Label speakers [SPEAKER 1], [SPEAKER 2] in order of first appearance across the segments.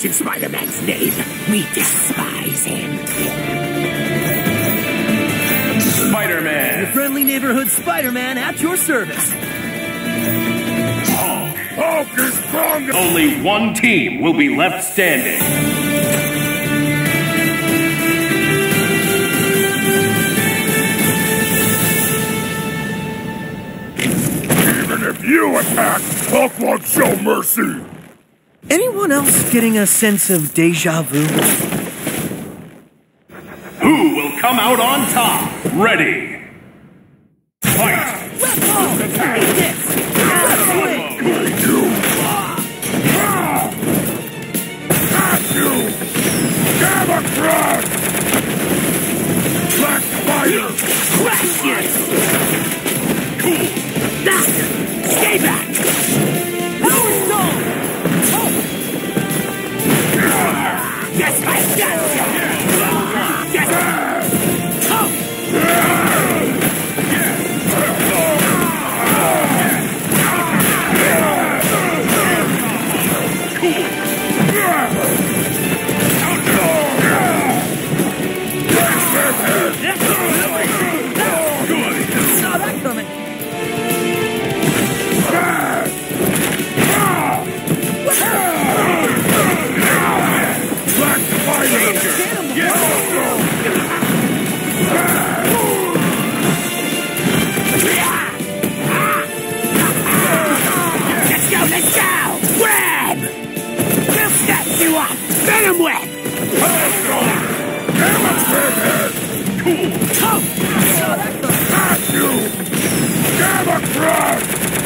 [SPEAKER 1] mention Spider-Man's name. We despise him.
[SPEAKER 2] Spider-Man!
[SPEAKER 3] Your friendly neighborhood Spider-Man at your service.
[SPEAKER 1] Hulk is strong!
[SPEAKER 2] Only one team will be left standing.
[SPEAKER 1] Even if you attack, Hulk won't show mercy!
[SPEAKER 3] Anyone else getting a sense of deja vu?
[SPEAKER 2] Who will come out on top? Ready! Fight!
[SPEAKER 3] Let's go! Take this! Let's swing!
[SPEAKER 1] At you! Gamma Crush! Black Spider!
[SPEAKER 3] Crash you!
[SPEAKER 1] Cool!
[SPEAKER 3] Stay back! Power Stone!
[SPEAKER 1] Yes, I got you! Yes! Oh!
[SPEAKER 3] Saw that coming.
[SPEAKER 1] Black Spider!
[SPEAKER 3] Let's go, let's go! Grab! We'll snatch you up! Venom web!
[SPEAKER 1] Cool!
[SPEAKER 3] Oh! Saw that coming.
[SPEAKER 1] At you! Gamma Crush!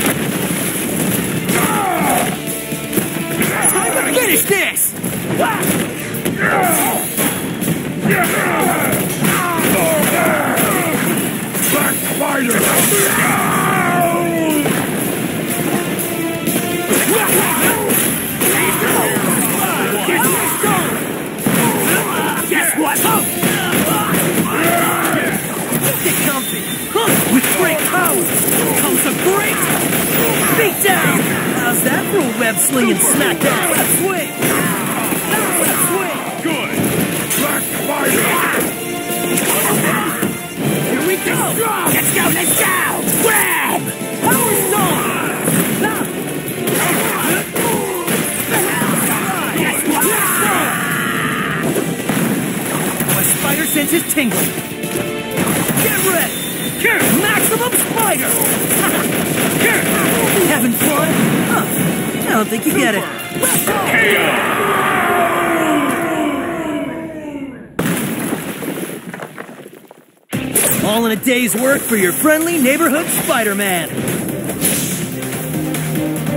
[SPEAKER 3] Time to finish this!
[SPEAKER 1] Black Spider!
[SPEAKER 3] Guess what? Get comfy. With great power comes a great beatdown. How's that for a web sling and smackdown? Let's swing. Let's swing.
[SPEAKER 2] Good!
[SPEAKER 1] Black Spider!
[SPEAKER 3] Here we go. Let's go. Let's go. Grab. Power Stone. Guess what? My spider sense is tingling. Get ready. Maximum Spider! You having fun? Huh. I don't think you get it.
[SPEAKER 2] KO!
[SPEAKER 3] All in a day's work for your friendly neighborhood Spider-Man.